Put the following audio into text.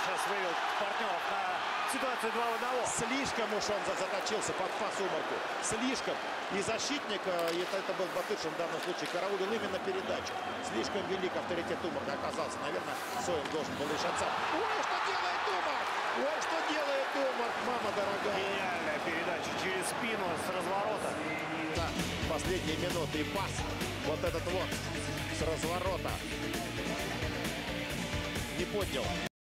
сейчас вывел партнеров на ситуацию 2 в 1. Слишком уж он заточился под пас Умарку. Слишком. И защитник, это был Батыршин в данном случае, караулил именно передачу. Слишком велик авторитет Умарка оказался. Наверное, Соин должен был решаться. Ой, что делает Умарк! Ой, что делает Умарк, мама дорогая. Гениальная передача через спину с разворота. Да, последние минуты и пас. Вот этот вот с разворота. Не поднял.